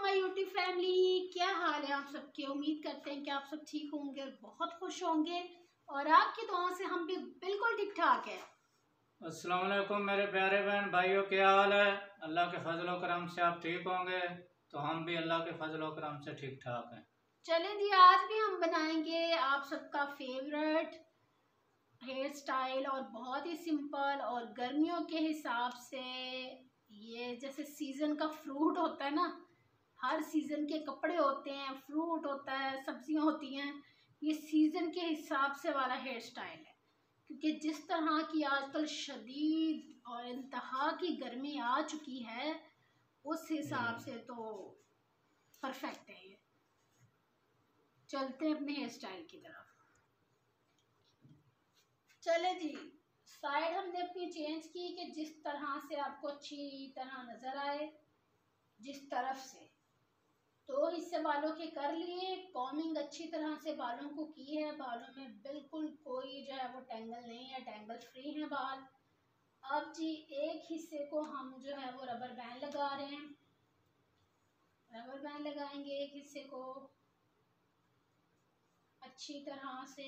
My YouTube family, क्या हाल है आप सबके। उम्मीद करते हैं कि आप सब ठीक होंगे और बहुत खुश होंगे और आपकी दुआ से हम भी बिल्कुल ठीक ठाक है। अस्सलाम वालेकुम मेरे प्यारे बहन भाइयों, क्या हाल है। अल्लाह के फजल व करम से आप ठीक होंगे तो हम भी अल्लाह के फजल व करम से ठीक ठाक हैं। चलें जी, आज भी हम बनाएंगे आप सबका फेवरेट हेयर स्टाइल और बहुत ही सिंपल और गर्मियों के हिसाब से। ये जैसे सीज़न का फ्रूट होता है ना, हर सीज़न के कपड़े होते हैं, फ्रूट होता है, सब्जियां होती हैं। ये सीज़न के हिसाब से वाला हेयर स्टाइल है, क्योंकि जिस तरह की आजकल शदीद और इंतहा की गर्मी आ चुकी है, उस हिसाब से तो परफेक्ट है ये। चलते हैं अपने हेयर स्टाइल की तरफ। चले जी, साइड हमने अपनी चेंज की कि जिस तरह से आपको अच्छी तरह नज़र आए, जिस तरफ से। तो इससे बालों के कर लिए, कॉमिंग अच्छी तरह से बालों को की है। बालों में बिल्कुल कोई जो है वो टेंगल नहीं है, टेंगल फ्री है बाल। अब जी एक हिस्से को हम जो है वो रबर बैंड लगा रहे हैं। रबर बैंड लगाएंगे एक हिस्से को अच्छी तरह से।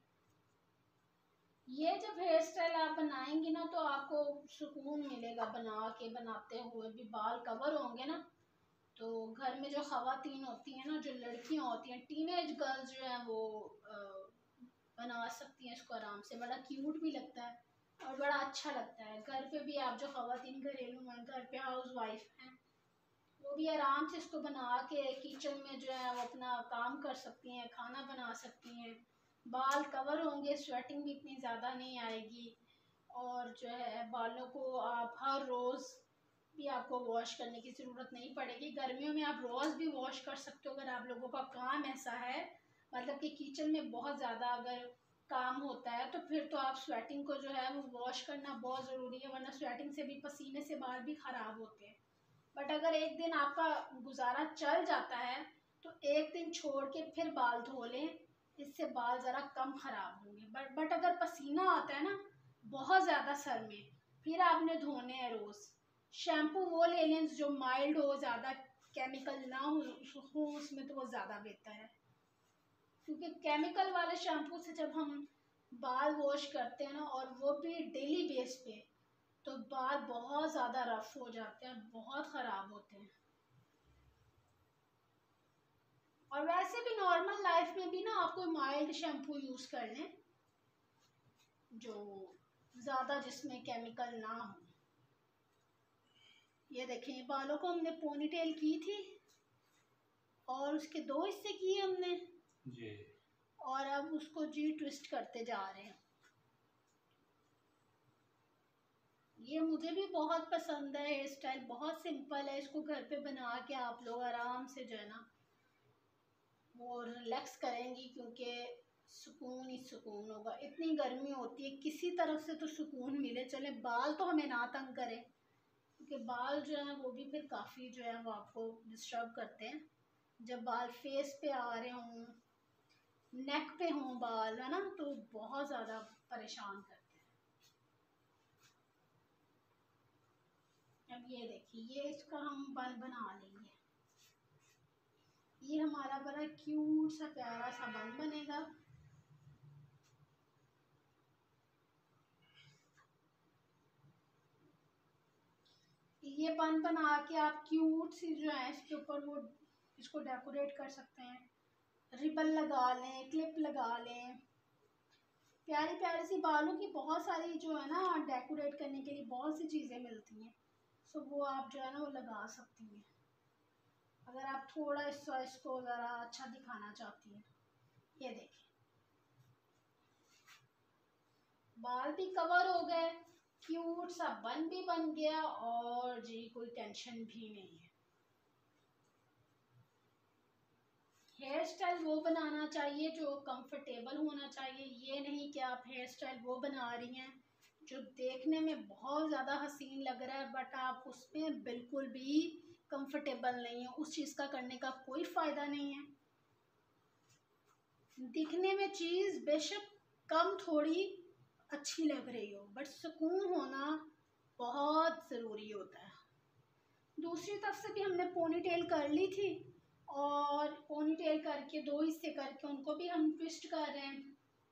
ये जब हेयर स्टाइल आप बनाएंगी ना तो आपको सुकून मिलेगा, बनाते हुए भी बाल कवर होंगे ना। तो घर में जो खवातीन होती हैं ना, जो लड़कियां होती हैं, टीनेज गर्ल्स जो हैं वो बना सकती हैं इसको आराम से। बड़ा क्यूट भी लगता है और बड़ा अच्छा लगता है। घर पे भी आप जो खवातीन घरेलू हैं, घर पे हाउस वाइफ हैं, वो भी आराम से इसको बना के किचन में जो है वो अपना काम कर सकती हैं, खाना बना सकती हैं। बाल कवर होंगे, स्वेटिंग भी इतनी ज़्यादा नहीं आएगी। और जो है बालों को आप हर रोज़ भी आपको वॉश करने की ज़रूरत नहीं पड़ेगी। गर्मियों में आप रोज़ भी वॉश कर सकते हो अगर आप लोगों का काम ऐसा है, मतलब कि किचन में बहुत ज़्यादा अगर काम होता है, तो फिर तो आप स्वेटिंग को जो है वो वॉश करना बहुत ज़रूरी है, वरना स्वेटिंग से भी, पसीने से बाल भी ख़राब होते हैं। बट अगर एक दिन आपका गुजारा चल जाता है तो एक दिन छोड़ के फिर बाल धो लें, इससे बाल ज़रा कम ख़राब होंगे। बट अगर पसीना आता है ना बहुत ज़्यादा सर में, फिर आपने धोने हैं रोज़। शैम्पू वो ले लें जो माइल्ड हो, ज़्यादा केमिकल ना हो उसमें, तो वो ज़्यादा बेहतर है। क्योंकि केमिकल वाले शैम्पू से जब हम बाल वॉश करते हैं ना, और वो भी डेली बेस पे, तो बाल बहुत ज़्यादा रफ हो जाते हैं, बहुत ख़राब होते हैं। और वैसे भी नॉर्मल लाइफ में भी ना आप कोई माइल्ड शैम्पू यूज़ कर लें, जो ज़्यादा जिसमें केमिकल ना हो। ये देखें, बालों को हमने पोनीटेल की थी और उसके दो हिस्से किए हमने जी। और अब उसको जी ट्विस्ट करते जा रहे हैं। ये मुझे भी बहुत पसंद है हेयर स्टाइल, बहुत सिंपल है। इसको घर पे बना के आप लोग आराम से जो है ना वो रिलैक्स करेंगी, क्योंकि सुकून ही सुकून होगा। इतनी गर्मी होती है, किसी तरफ से तो सुकून मिले। चले बाल तो हमें ना तंग करें, क्योंकि बाल जो है वो भी फिर काफ़ी जो है वो आपको डिस्टर्ब करते हैं। जब बाल फेस पे आ रहे हों, नेक पे हों बाल, है ना, तो बहुत ज़्यादा परेशान करते हैं। अब ये देखिए, ये इसका हम बन बना लेंगे। ये हमारा बड़ा क्यूट सा प्यारा सा बन बनेगा। ये बन बना के आप क्यूट सी जो है इसके ऊपर वो इसको डेकोरेट कर सकते हैं। रिबन लगा लें, क्लिप लगा लें, प्यारी प्यारी सी बालों की बहुत सारी जो है ना डेकोरेट करने के लिए बहुत सी चीज़ें मिलती हैं। सो वो आप जो है ना वो लगा सकती हैं, अगर आप थोड़ा इसको ज़रा अच्छा दिखाना चाहती हैं। ये देखिए, बाल भी कवर हो गए, क्यूट सा बन भी बन गया, और जी कोई टेंशन भी नहीं है। हेयर स्टाइल वो बनाना चाहिए जो कंफर्टेबल होना चाहिए। ये नहीं कि आप हेयर स्टाइल वो बना रही हैं जो देखने में बहुत ज़्यादा हसीन लग रहा है, बट आप उसमें बिल्कुल भी कंफर्टेबल नहीं है। उस चीज़ का करने का कोई फ़ायदा नहीं है। दिखने में चीज़ बेशक कम थोड़ी अच्छी लग रही हो, बट सुकून होना बहुत ज़रूरी होता है। दूसरी तरफ से भी हमने पोनी टेल कर ली थी और पोनी टेल करके 2 हिस्से करके उनको भी हम ट्विस्ट कर रहे हैं।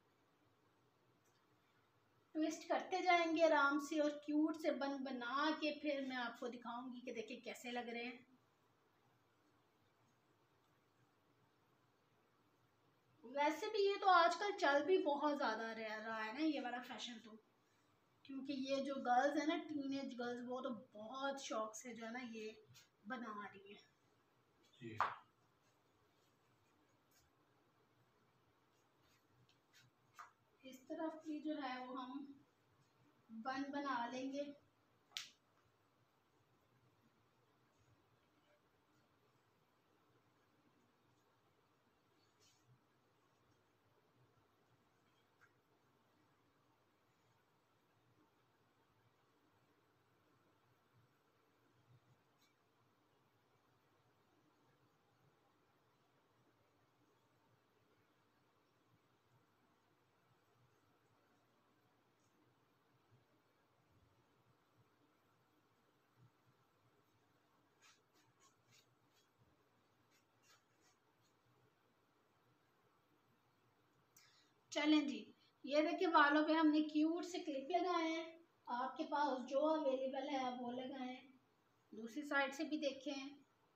ट्विस्ट करते जाएंगे आराम से और क्यूट से बन बना के फिर मैं आपको दिखाऊंगी कि देखिए कैसे लग रहे हैं। वैसे भी ये तो आजकल चल भी बहुत ज़्यादा रहा है ना ये वाला फैशन, तो क्योंकि ये जो गर्ल्स है ना, टीनेज गर्ल्स, वो तो बहुत शौक से जो है ना ये बना रही है जी। इस तरफ भी जो है वो हम बन बना लेंगे। चलें जी, ये देखिए बालों पे हमने क्यूट से क्लिप लगाए हैं। आपके पास जो अवेलेबल है आप वो लगाएं। दूसरी साइड से भी देखें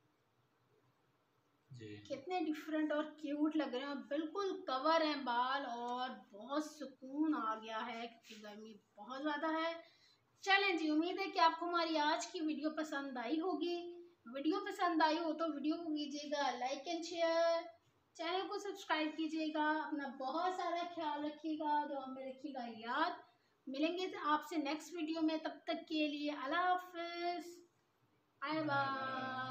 जी। कितने डिफरेंट और क्यूट लग रहे हैं। बिल्कुल कवर हैं बाल और बहुत सुकून आ गया है क्योंकि गर्मी बहुत ज़्यादा है। चलें जी, उम्मीद है कि आपको हमारी आज की वीडियो पसंद आई होगी। वीडियो पसंद आई हो तो वीडियो को कीजिएगा लाइक एंड शेयर, चैनल को सब्सक्राइब कीजिएगा। अपना बहुत सारा ख्याल रखिएगा, दुआ में रखिएगा याद। मिलेंगे आपसे नेक्स्ट वीडियो में, तब तक के लिए अल्लाह हाफिज़, बाय बाय।